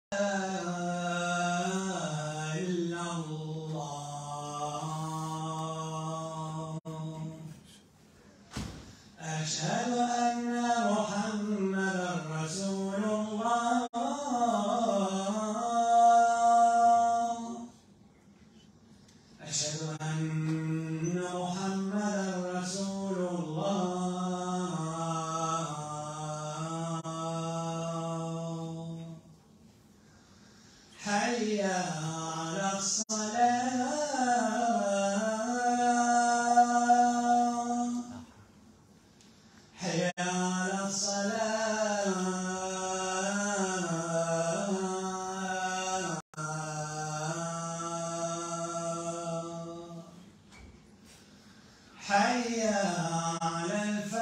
أشهد أن محمدا رسول الله. أشهد أن محمدا رسول الله. حي على الصلاة. حي على الصلاة. حي على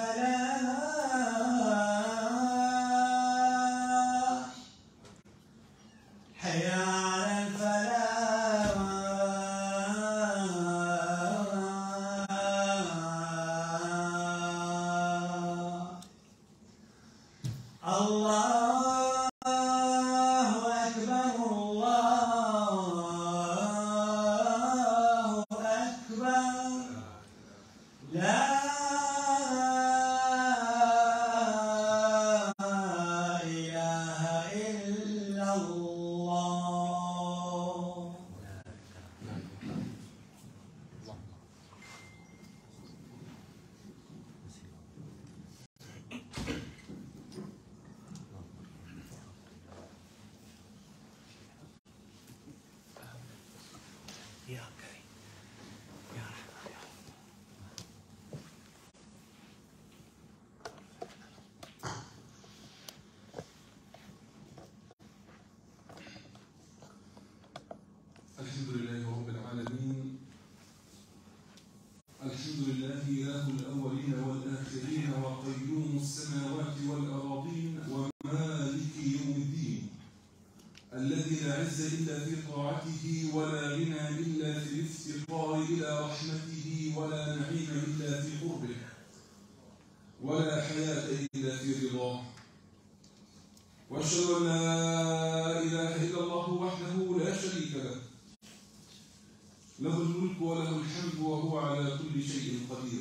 الفلاح. حي على الفلاح. الله أكبر. الله أكبر. لا إله إلا الله. يا كريم يا رحمن يا رب. الحمد لله رب العالمين. الحمد لله إله الأولين والآخرين وقيوم السماوات والأراضين ومالك يوم الدين، الذي لا عز إلا في طاعته ولا غنى إلا في الافتقار إلى رحمته ولا نعيم إلا في قربه ولا حياة إلا في رضاه. وأشهد أن لا إله إلا الله وحده لا شريك له، له الملك وله الحمد وهو على كل شيء قدير.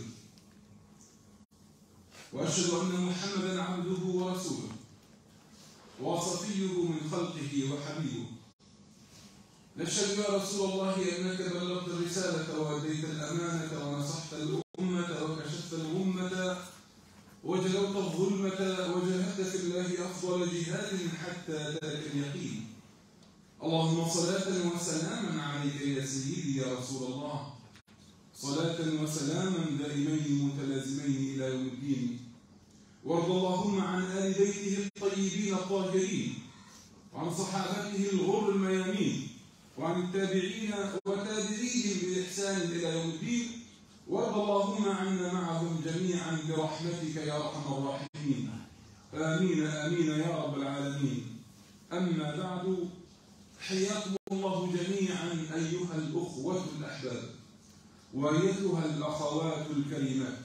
وأشهد أن محمدا عبده ورسوله وصفيه من خلقه وحبيبه. نشهد يا رسول الله أنك بلغت الرسالة وأديت الأمانة ونصحت الأمة وكشفت الغمة وجلوت الظلمة وجاهدت في الله أفضل جهاد حتى ذاك اليقين. اللهم صلاة وسلاما عليك يا سيدي يا رسول الله، صلاة وسلاما دائمين متلازمين إلى يوم الدين. وارض اللهم عن آل بيته الطيبين الطاهرين وعن صحابته الغر الميامين وعن التابعين وتابعيهم بإحسان إلى يوم الدين. وارض اللهم عنا معهم جميعا برحمتك يا أرحم الراحمين. آمين آمين يا رب العالمين. أما بعد، حياكم الله جميعا أيها الأخوة الأحباب وأيتها الأخوات الكريمات.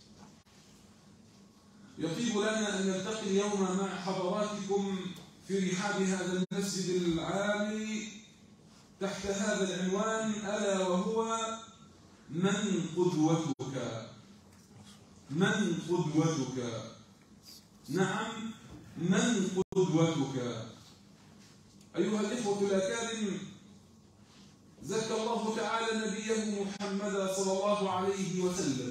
يطيب لنا أن نلتقي اليوم مع حضراتكم في رحاب هذا المسجد العالي تحت هذا العنوان، ألا وهو من قدوتك؟ من قدوتك؟ نعم، من قدوتك؟ أيها الإخوة الأكارم، زكى الله تعالى نبيه محمدا صلى الله عليه وسلم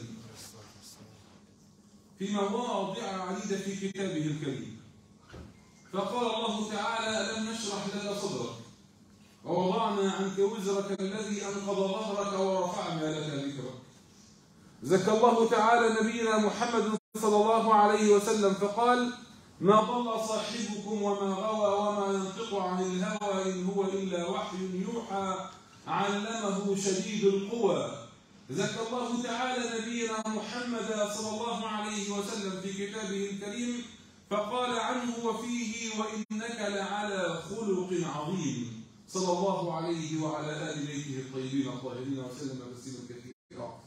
في مواضع عديدة في كتابه الكريم، فقال الله تعالى: ألم نشرح لك صدرك ووضعنا عنك وزرك الذي أنقض ظهرك ورفعنا لك ذكرك. زكى الله تعالى نبينا محمد صلى الله عليه وسلم فقال: ما ضل صاحبكم وما غوى وما ينطق عن الهوى إن هو إلا وحي يوحى علمه شديد القوى. زكى الله تعالى نبينا محمد صلى الله عليه وسلم في كتابه الكريم فقال عنه وفيه: وإنك لعلى خلق عظيم، صلى الله عليه وعلى آل بيته الطيبين الطاهرين وسلم تسليما كثيرا.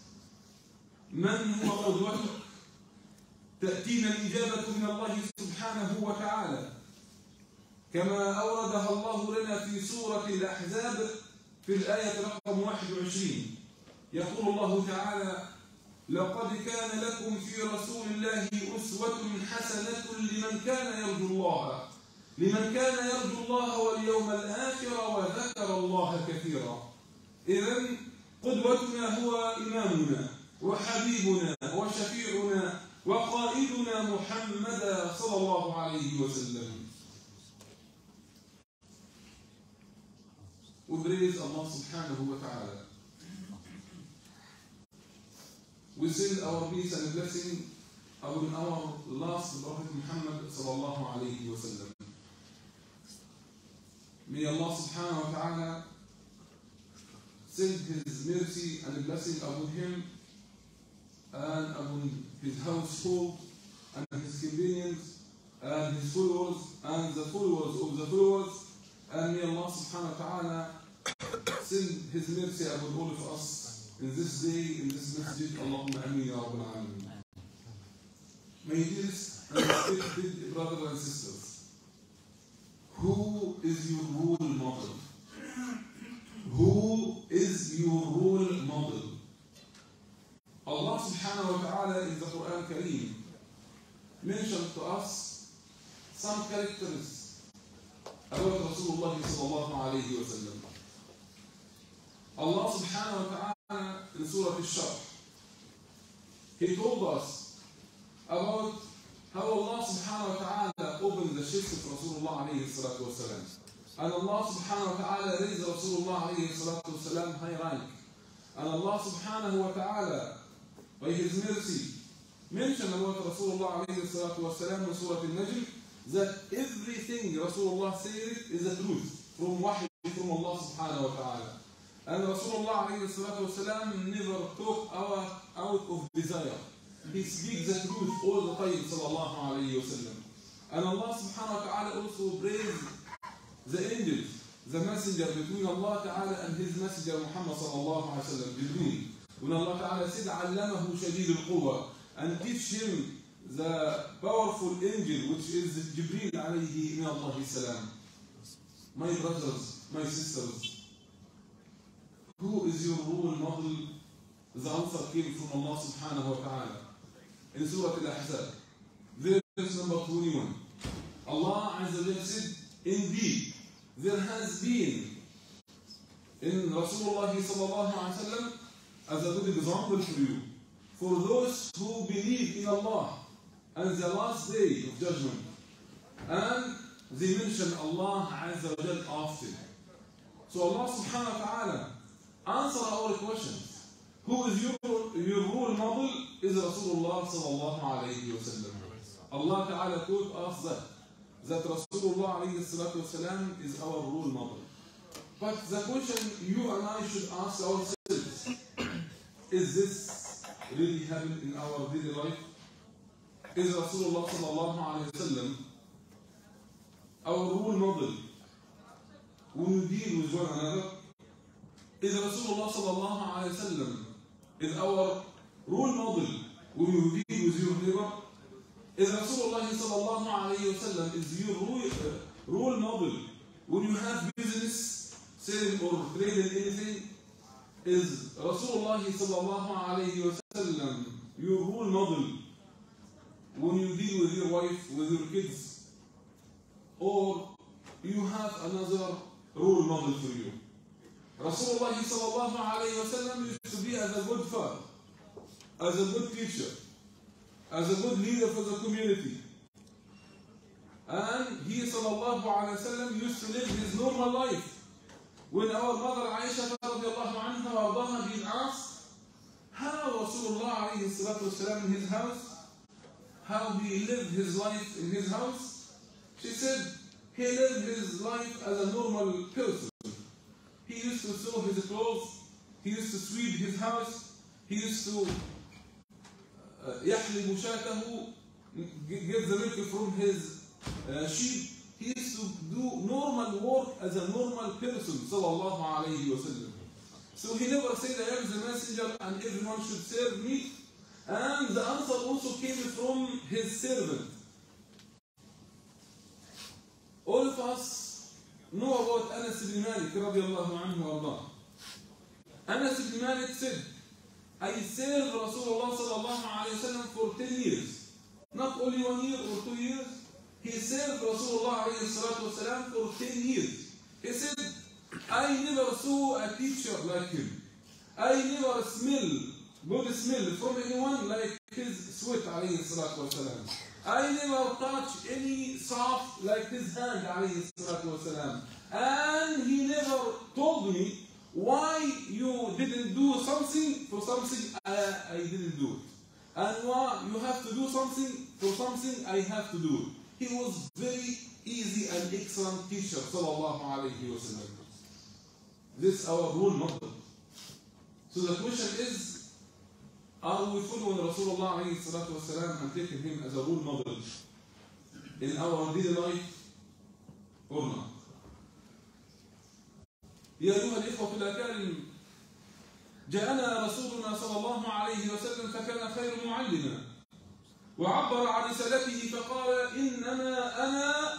من هو قدوتك؟ تأتينا الإجابة من الله سبحانه وتعالى كما أوردها الله لنا في سورة الأحزاب في الآية رقم 21. يقول الله تعالى: لقد كان لكم في رسول الله أسوة حسنة لمن كان يرجو الله واليوم الآخر وذكر الله كثيرا. إذن قدوتنا هو إمامنا وحبيبنا وشفيعنا وقائدنا محمد صلى الله عليه وسلم. We praise Allah subhanahu wa ta'ala. We send our peace and blessing upon our last Prophet Muhammad sallallahu alayhi wa sallam. May Allah subhanahu wa ta'ala send His mercy and blessing upon him and upon his household and his companions and his followers and the followers of the followers, and may Allah subhanahu wa ta'ala send His mercy upon all of us in this day, in this masjid. Allahumma ameen ya Rabbil Alameen. My dearest and respected brothers and sisters, who is your role model? Who is your role model? Allah subhanahu wa ta'ala in the Quran Kareem mentioned to us some characters about Rasulullah sallallahu alayhi wa sallam. Allah subhanahu wa ta'ala in Surah Al-Sharh, He told us about how Allah subhanahu wa ta'ala opened the chest of Rasulullah alayhi salatu wa salam. And Allah subhanahu wa ta'ala raised Rasulullah alayhi salatu wa salam high rank. And Allah subhanahu wa ta'ala, by His mercy, mentioned about Rasulullah alayhi salatu wa salam in Surah Al-Najm that everything Rasulullah said is the truth from wahy from Allah subhanahu wa ta'ala. And Rasulullah alayhi salatu wa salam never talk out of desire. He speaks the truth all the time sallallahu alayhi wa sallam. And Allah subhanahu wa ta'ala also praised the angels, the messenger between Allah Ta'ala and His messenger Muhammad sallallahu alayhi wa sallam, Jibreel. When Allah Ta'ala said, عَلَّمَهُ شَدِيدُ الْقُوَّةِ, and teach him the powerful angel, which is Jibreel alayhi min Allahi salam. My brothers, my sisters, who is your role model? The answer came from Allah subhanahu wa ta'ala. In Surah Al-Ahzab, verse number 21, Allah Azza wa Jalla said, indeed, there has been in Rasulullah sallallahu alaihi wasallam as a good example for you, for those who believe in Allah and the last day of judgment. And they mention Allah Azza wa Jalla often. So Allah subhanahu wa ta'ala answer our questions. Who is your role model? Is Rasulullah sallallahu alayhi wa sallam. Allah Ta'ala taught us that Rasulullah alayhi salatu wa salam is our role model. But the question you and I should ask ourselves, is this really happening in our daily life? Is Rasulullah sallallahu alayhi wa sallam our role model when we deal with one another? Is Rasulullah sallallahu alayhi wa sallam is our role model when you deal with your neighbor? Is Rasulullah sallallahu alayhi wa sallam is your role model when you have business, selling or trading anything? Is Rasulullah sallallahu alayhi wa sallam your role model when you deal with your wife, with your kids? Or you have another role model for you? Rasulullah sallallahu alayhi wa sallam used to be as a good father, as a good teacher, as a good leader for the community. And he sallallahu alayhi wa sallam used to live his normal life. When our mother Aisha radiallahu anha wa being asked how Rasulullah alayhi salatu wasalam in his house, how he lived his life in his house, she said he lived his life as a normal person. He used to sew his clothes, he used to sweep his house, he used to يحلب شاته, get the milk from his sheep. He used to do normal work as a normal person, sallallahu alayhi wa sallam. So he never said, I am the messenger and everyone should serve me. And the answer also came from his servant. All of us know about Anas ibn Malik radiallahu anhu ardah. Anas ibn Malik said, I served Rasulullah sallallahu alayhi wa sallam for 10 years. Not only 1 year or 2 years. He served Rasulullah alayhi salatu wasalam for 10 years. He said, I never saw a teacher like him. I never good smell from anyone like his sweat alayhi salatu wasalam. I never touched any soft like his hand alayhi salatu wasalam. And he never told me why you didn't do something for something I didn't do it. And why you have to do something for something I have to do it. He was very easy and excellent teacher, sallallahu alayhi wa sallam. This is our role model. So the question is, are we following Rasulullah alayhi salatu wasalam and taking him as a role model in our daily life or not? يا أيها الإخوة الأكارم، جاءنا رسولنا صلى الله عليه وسلم فكان خير معلما، وعبر عن رسالته فقال إنما أنا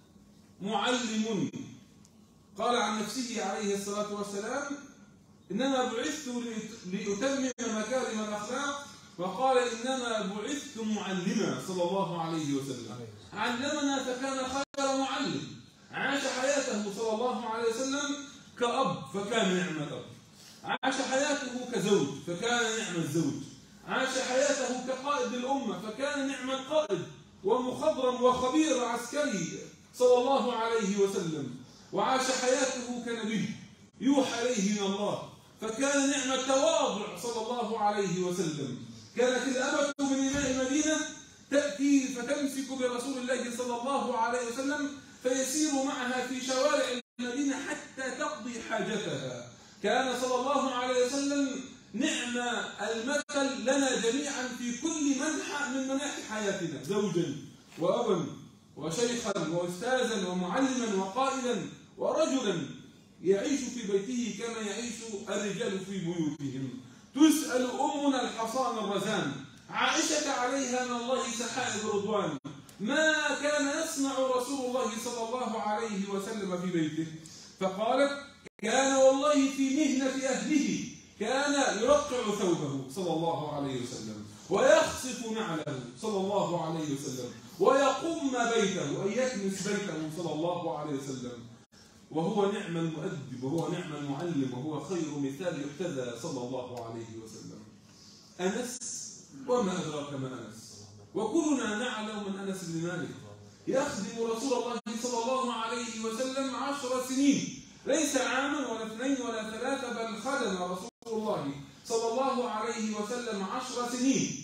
معلم. قال عن نفسه عليه الصلاة والسلام إنما بعثت لأتمم مكارم الأخلاق، وقال إنما بعثت معلما صلى الله عليه وسلم. علمنا فكان خير معلم. عاش حياته صلى الله عليه وسلم كأب فكان نعم الأب، عاش حياته كزوج فكان نعم الزوج، عاش حياته كقائد الأمة فكان نعم القائد ومخضرم وخبير عسكري صلى الله عليه وسلم، وعاش حياته كنبي يوحى إليه من الله فكان نعم التواضع صلى الله عليه وسلم. كانت الأمة من إماء المدينة تأتي فتمسك برسول الله صلى الله عليه وسلم فيسير معها في شوارع المدينة حتى تقضي حاجتها. كان صلى الله عليه وسلم نعم المثل لنا جميعا في كل منحى من مناحي حياتنا، زوجا وأبا وشيخا وأستاذا ومعلما وقائدا ورجلا يعيش في بيته كما يعيش الرجال في بيوتهم. تسأل أمنا الحصان الرزان عائشة عليها من الله سحائب رضوان ما كان يصنع رسول الله صلى الله عليه وسلم في بيته، فقالت كان والله في مهنة أهله كان يرقع ثوبه صلى الله عليه وسلم ويخصف نعله صلى الله عليه وسلم ويقوم بيته أي يكنس بيته صلى الله عليه وسلم، وهو نعم المؤدب وهو نعم المعلم وهو خير مثال يحتذى صلى الله عليه وسلم. أنس وما أدراك ما أنس، وكلنا نعلم من أنس بن مالك يخدم رسول الله صلى الله عليه وسلم 10 سنين، ليس عاما ولا 2 ولا 3، بل خدم رسول الله صلى الله عليه وسلم 10 سنين.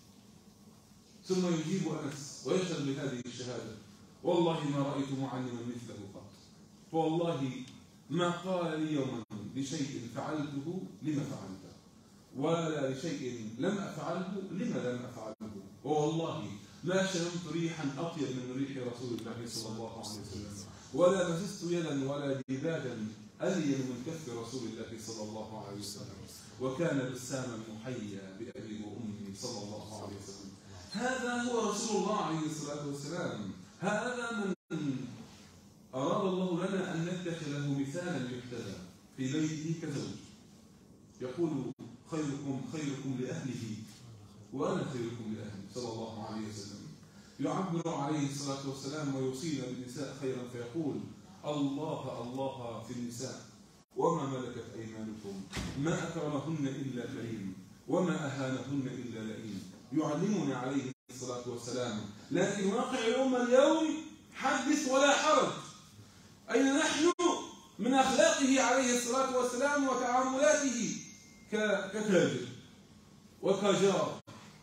ثم يجيب أنس ويشهد بهذه الشهادة والله ما رأيت معلما مثله قط، فوالله ما قال لي يوما لشيء فعلته لما فعلته، ولا لشيء لم أفعله لما لم أفعله، ووالله ما شممت ريحا أطيب من ريح رسول الله صلى الله عليه وسلم، ولا مسست يدا ولا دباجا ألين من كف رسول الله صلى الله عليه وسلم، وكان بساما محيا بأبي وأمي صلى الله عليه وسلم. هذا هو رسول الله عليه الصلاة والسلام، هذا من أراد الله لنا أن نتخذه مثالا يحتذى في بيته كزوج. يقول خيركم لأهله وأنا خيركم لأهلي صلى الله عليه وسلم. يعبر عليه الصلاة والسلام ويوصينا بالنساء خيرا فيقول الله الله في النساء وما ملكت أيمانكم ما أكرمهن إلا كريم وما أهانهن إلا لئيم. يعلمنا عليه الصلاة والسلام، لكن واقع الأمة اليوم حدث ولا حرج. أين نحن من أخلاقه عليه الصلاة والسلام وتعاملاته كتاجر وكجار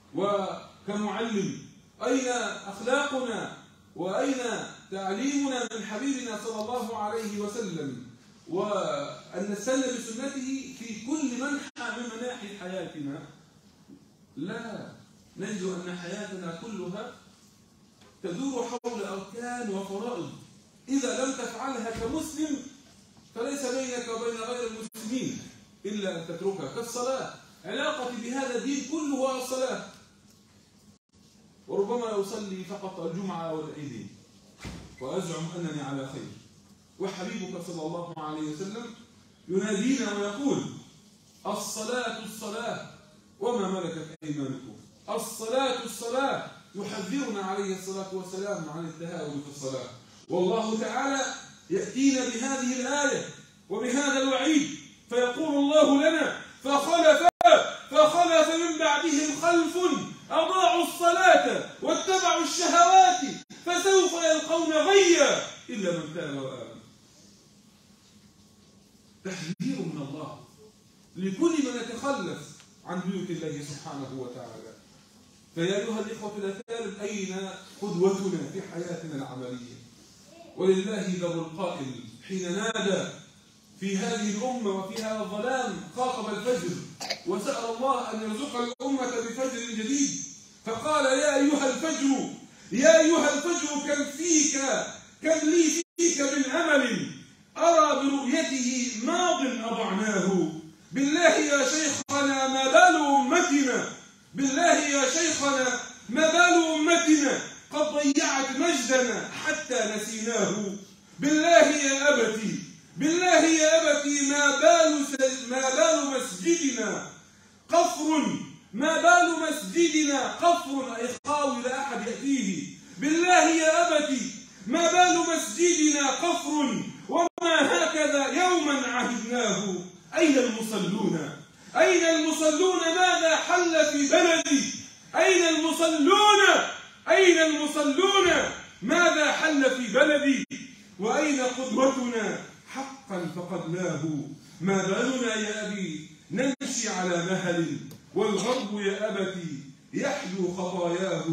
وكمعلم؟ أين أخلاقنا وأين تعليمنا من حبيبنا صلى الله عليه وسلم، وأن نستنى بسنته في كل منحى من مناحي حياتنا؟ لا، نجد أن حياتنا كلها تدور حول أركان وفرائض إذا لم تفعلها كمسلم فليس بينك وبين غير المسلمين إلا أن تتركها، كالصلاة. علاقتي بهذا الدين كله هو الصلاة، وربما يصلي فقط الجمعة والعيدين، وأزعم أنني على خير. وحبيبك صلى الله عليه وسلم ينادينا ويقول: الصلاة الصلاة وما ملكت أيمانكم. الصلاة الصلاة، يحذرنا عليه الصلاة والسلام عن التهاون في الصلاة. والله تعالى يأتينا بهذه الآية وبهذا الوعيد فيقول الله لنا: فخلف من بعدهم خلف أضاعوا الصلاة واتبعوا الشهوات فسوف يلقون غيا إلا من تاب وآمن. تحذير من الله لكل من يتخلف عن بيوت الله سبحانه وتعالى. فيا أيها الإخوة الأفاضل، أين قدوتنا في حياتنا العملية؟ ولله در القائل حين نادى في هذه الأمة وفي هذا الظلام خاطب الفجر وسأل الله أن يرزق الأمة بفجر جديد، فقال: يا أيها الفجر، يا أيها الفجر، كم لي فيك من أمل أرى برؤيته ماض أضعناه. بالله يا شيخنا ما بال أمتنا، بالله يا شيخنا ما بال أمتنا قد ضيعت مجدنا حتى نسيناه. بالله يا أبتي، بالله يا أبتي ما بال مسجدنا قفر، ما بال مسجدنا قفر أي خاوي لا أحد يأتيه. بالله يا أبتي ما بال مسجدنا قفر وما هكذا يوما عهدناه. أين المصلون؟ أين المصلون؟ ماذا حل في بلدي؟ أين المصلون؟ أين المصلون؟ ماذا حل في بلدي؟ وأين قدوتنا؟ حقا فقدناه. ما بالنا يا أبي نمشي على مهل والغرب يا أبتي يحلو خطاياه.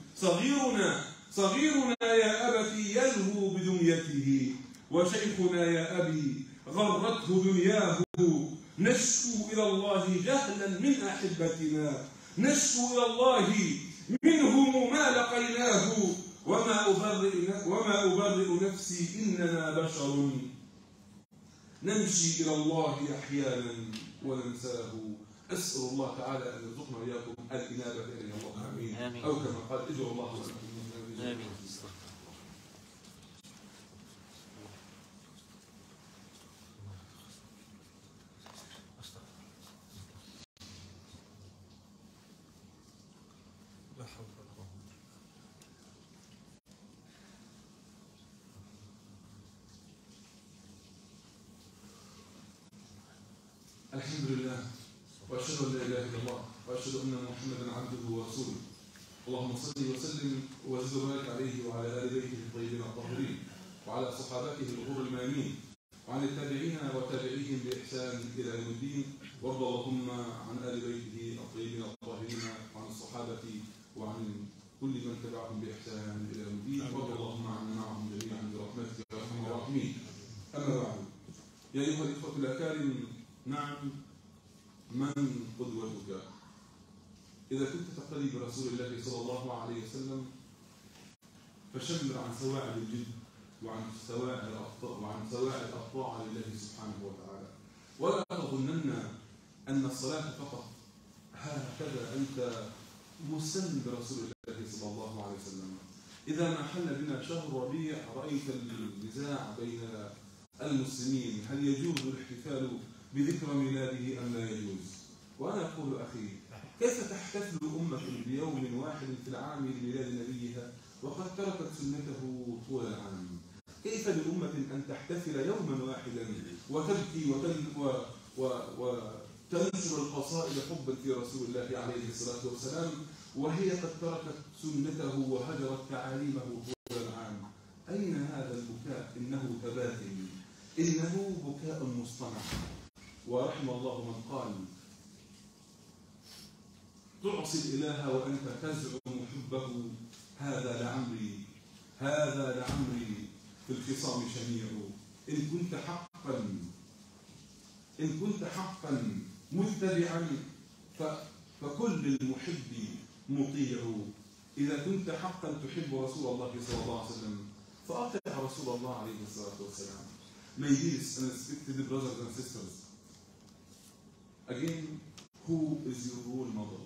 صغيرنا يا أبتي يلهو بدنيته، وشيخنا يا أبي غرته دنياه. نشكو إلى الله جهلا من أحبتنا، نشكو إلى الله منهم ما لقيناه. وما أبرئ نفسي إننا بشر نمشي إلى الله أحيانا وننساه. أسأل الله تعالى أن يرزقنا وإياكم الإنابة إليه. اللهم آمين. أو كما قال: ادعوا الله لكم. آمين. الحمد لله وأشهد أن لا إله إلا الله وأشهد أن محمدا عبده ورسوله. اللهم صل وسلم وزد وبارك عليه وعلى آل بيته الطيبين الطاهرين وعلى صحابته الغر الميامين وعن التابعين وتابعيهم بإحسان إلى يوم الدين. وارض اللهم عن آل بيته الطيبين الطاهرين وعن الصحابة وعن كل من تبعهم بإحسان إلى يوم الدين. وارض اللهم عنا معهم جميعا برحمتك يا أرحم الراحمين. أما بعد، يا أيها الإخوة الأكارم، نعم، من قدوتك؟ إذا كنت تقتدي برسول الله صلى الله عليه وسلم فشمر عن سواعد الجد وعن سواعد الطاعة لله سبحانه وتعالى. ولا تظنن أن الصلاة فقط، هكذا أنت مسلم برسول الله صلى الله عليه وسلم. إذا ما حل بنا شهر ربيع رأيت النزاع بين المسلمين: هل يجوز الاحتفال بذكرى ميلاده أم لا يجوز؟ وأنا أقول أخي، كيف تحتفل أمة بيوم واحد في العام لميلاد نبيها وقد تركت سنته طول العام؟ كيف لأمة أن تحتفل يوما واحدا وتبكي وتنشر القصائد حبا في رسول الله عليه الصلاة والسلام وهي قد تركت سنته وهجرت تعاليمه طول العام؟ أين هذا البكاء؟ إنه تباثل، إنه بكاء مصطنع. ورحم الله من قال: تعصي الإله وأنت تزعم حبه، هذا لعمري في الخصام شنيع. إن كنت حقا متبعا فكل المحب مطيع. إذا كنت حقا تحب رسول الله صلى الله عليه وسلم فأطع رسول الله عليه الصلاة والسلام. My dearest and respected brothers and sisters, again, who is your role model?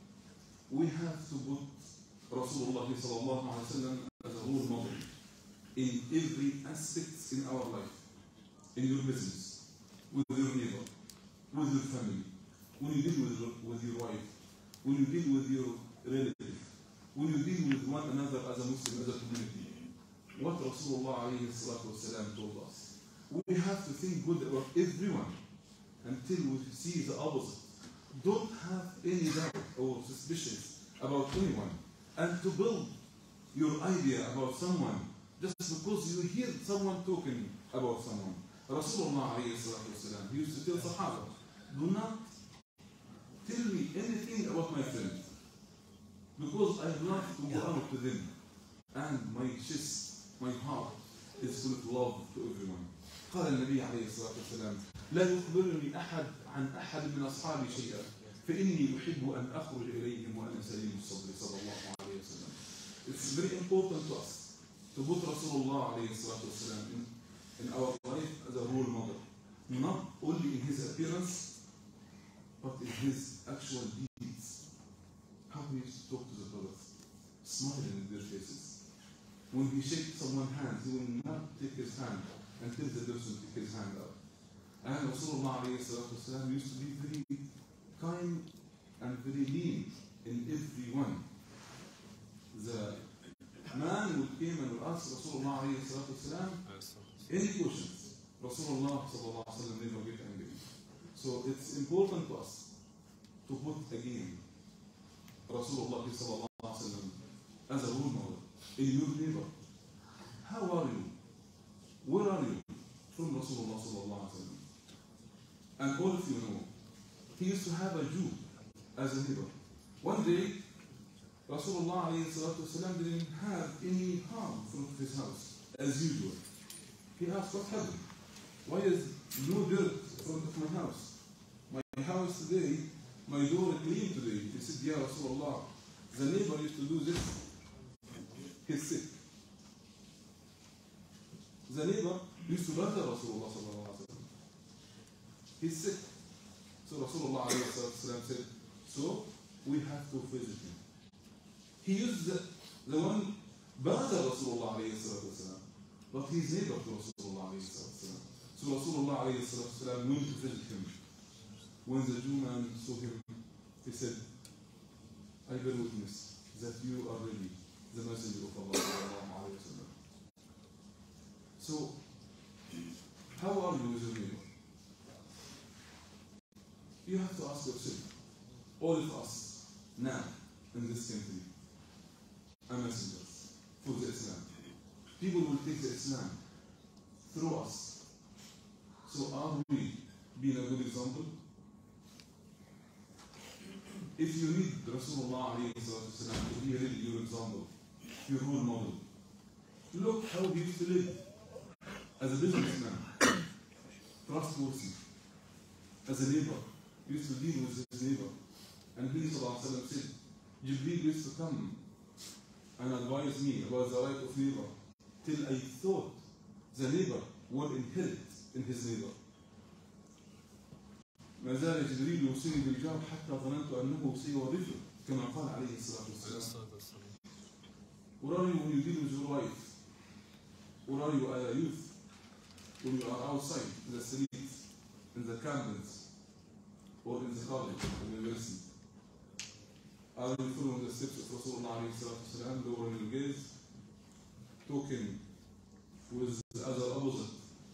We have to put Rasulullah sallallahu alaihi wasallam as a role model. in every aspect in our life, in your business, with your neighbor, with your family, when you deal with your wife, when you deal with your relative, when you deal with one another as a Muslim, as a community. What Rasulullah alayhi salatu wasalam told us. We have to think good about everyone until we see the opposite. Don't have any doubt or suspicions about anyone, and to build your idea about someone just because you hear someone talking about someone. Rasulullah alayhi salatu wasalam, he used to tell Sahaba, do not tell me anything about my friends, because I love to go out to them, and my chest, my heart is full of love to everyone. قال النبي عليه الصلاة والسلام لا يخبرني أحد عن أحد من أصحابي شيئا فإني أحب أن أخرج إليهم وأنا سليم الصدر صلى الله عليه وسلم. It's very important to us to put Rasulullah عليه الصلاة والسلام in our life as a role model, not only in his appearance but in his actual deeds. How he used to talk to the brothers, smiling in their faces. When he shakes someone's hand, he will not take his hand until the person takes his hand out. And Rasulullah ﷺ used to be very kind and very lean in everyone. The man who came and would ask Rasulullah ﷺ any questions. Rasulullah ﷺ never get angry. So it's important to us to put again Rasulullah ﷺ as a role model in your neighbor. How are you? Where are you? From Rasulullah ﷺ. And all of you know, he used to have a Jew as a neighbor. One day, Rasulullah ﷺ didn't have any harm from his house, as usual. He asked, what happened? Why is no dirt in front of my house? My house today, my door clean today. He said, Ya Rasulullah, the neighbor used to do this. He's sick. The neighbor used to bother Rasulullah sallallahu alaihi wasallam. He's sick. So Rasulullah said, so we have to visit him. He used the one bother Rasulullah wasallam, but he's neighbor to Rasulullah wasallam. So Rasulullah wasallam went to visit him. When the Jew man saw him, he said, I bear witness that you are really the messenger of Allah sallallahu alaihi wasallam. So, how are you with your neighbor? You have to ask yourself, all of us now in this country are messengers for the Islam. People will take the Islam through us. So are we being a good example? If you need Rasulullah to be really your example, your role model, look how he used to live. As a businessman, trustworthy. As a neighbor, he used to deal with his neighbor. And he said, Jibreel used to come and advise me about the right of neighbor till I thought the neighbor would inherit in his neighbor. ما زال جبريل يوصيني بالجار حتى ظننت أنه سيورثه كما قال عليه الصلاة والسلام. Where are you when you deal with your wife? Where are you as a youth? When you are outside in the streets, in the campus, or in the college, or university? Are you following the steps of Rasulullah ﷺ, lowering your gaze, talking with the other opposite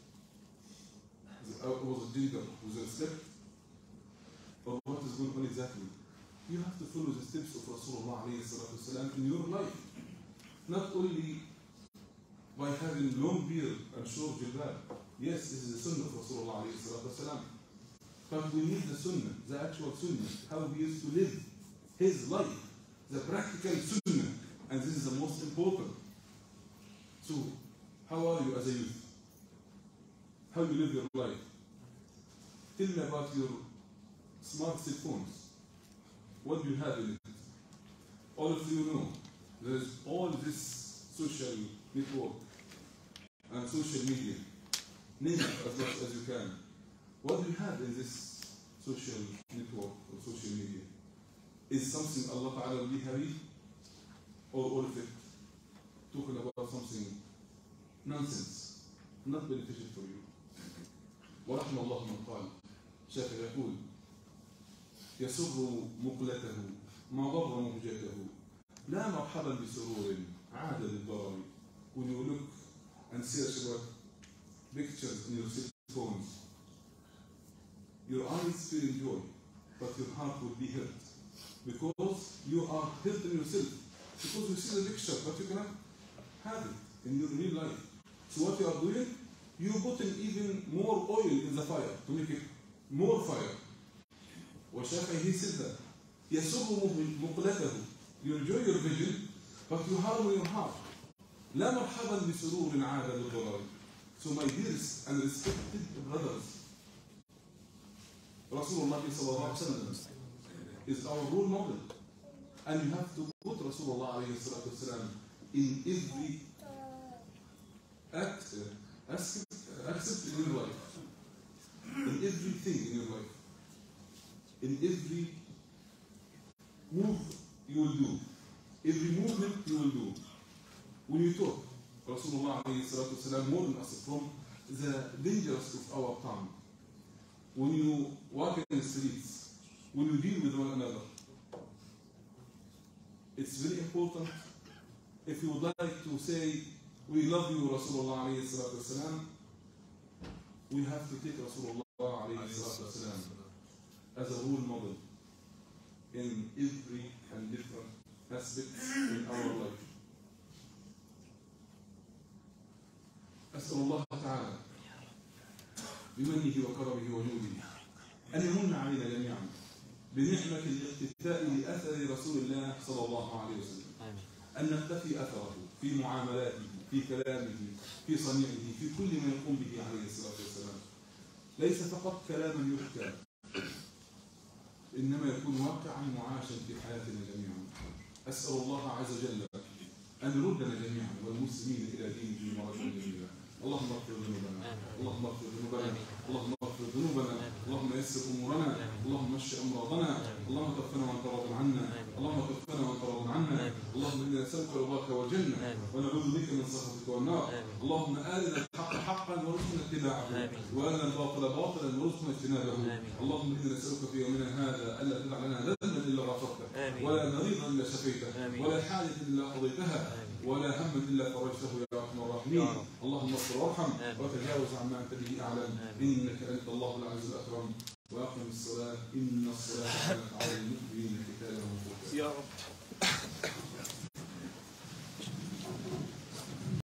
gender with respect? Or what is going on exactly? You have to follow the steps of Rasulullah ﷺ in your life. Not only by having long beard and short jilbab. Yes, this is the sunnah of Rasulullah ﷺ. But we need the sunnah, the actual sunnah, how he used to live his life, the practical sunnah. And this is the most important. So, how are you as a youth? How you live your life? Tell me about your smart cell phones. What do you have in it? All of you know, there is all this social network and social media. Name it as much as you can. What do you have in this social network or social media? Is something Allah Ta'ala will be happy? Or all of it talking about something nonsense, not beneficial for you. ورحم الله من قال، شاكر يقول يسر مقلته ما ضر مهجته لا مرحبا بسرور عاد للضرر. When you look and search about pictures in your cell phones, your eyes feel joy, but your heart will be hurt because you are hurting yourself because you see the picture, but you cannot have it in your real life. So what you are doing, you put in even more oil in the fire to make it more fire. وشافعي he said that يسر مقلته, you enjoy your vision, but you harm your heart. لا مرحبا بسرور عاد للضرر. So my dearest and respected brothers, Rasulullah sallallahu alaihi wasallam is our role model, and you have to put Rasulullah alayhi salatu wasalam in every accept in your life, in everything in your life, in every move you will do, every movement you will do. When you talk, Rasulullah alayhi salatu wasalam warned us from the dangers of our tongue. When you walk in the streets, when you deal with one another, it's very important. If you would like to say, we love you, Rasulullah alayhi salatu wasalam, we have to take Rasulullah alayhi salatu wasalam as a role model in every and different aspects in our life. أسأل الله تعالى بمنه وكرمه وجوده أن يمن علينا جميعا بنعمة الاقتفاء لأثر رسول الله صلى الله عليه وسلم، أن نقتفي أثره في معاملاته، في كلامه، في صنيعه، في كل ما يقوم به عليه الصلاة والسلام. ليس فقط كلاما يحكى، إنما يكون واقعا معاشا في حياتنا جميعا. أسأل الله عز وجل أن يردنا جميعا والمسلمين إلى دينه مرة جميلة. اللهم اغفر ذنوبنا، اللهم اغفر ذنوبنا، اللهم اغفر ذنوبنا، اللهم يسر امورنا، اللهم اشف امراضنا، اللهم توفنا وانت راض عنا، اللهم توفنا وانت راض عنا، اللهم انا نسالك رضاك والجنه ونعوذ بك من سخطك والنار. اللهم ارنا الحق حقا وارزقنا اتباعه، وارنا الباطل باطلا وارزقنا اجتنابه. اللهم انا نسالك في يومنا هذا الا تدع لنا ذنبا الا غفرته، ولا مريضا الا شفيته، ولا حاجه الا قضيتها، ولا هما الا فرجته يا ارحم الراحمين. اللهم اغفر وارحم وتجاوز عما انت به اعلم، انك انت الله العزيز الاكرم. واقم الصلاه ان الصلاه كانت على المؤمنين كتابا موقوتا. يا رب.